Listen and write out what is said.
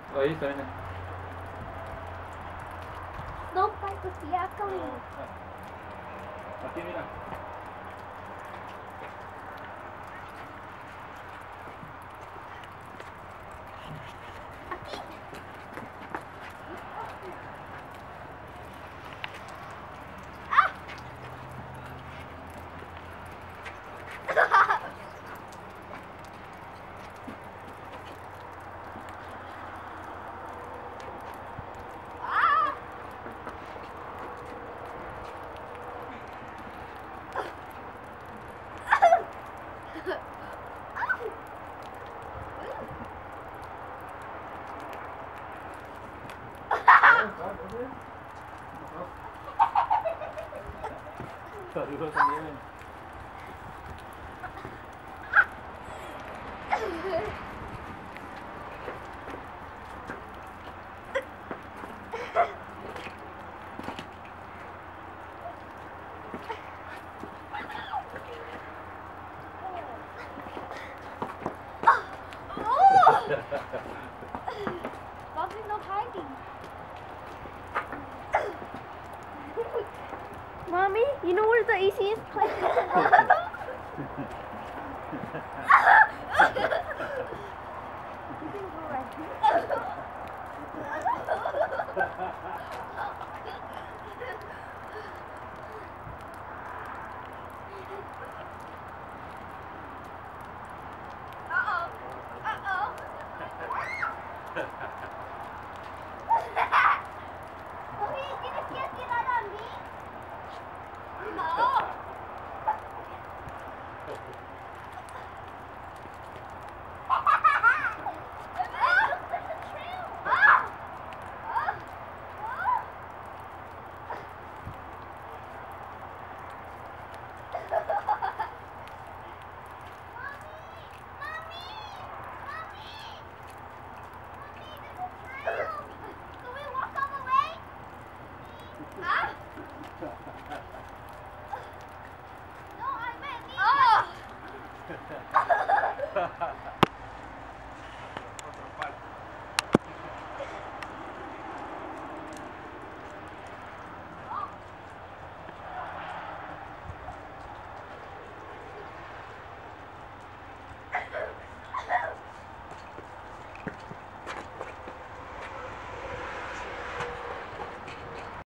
Oh, ahí está, mira. No, pai, porque é a calinha. Aquí, mira. Saludos también. Bobby's not hiding. Mommy, you know where the easiest place is to go? You can go right here. Ha ha ha.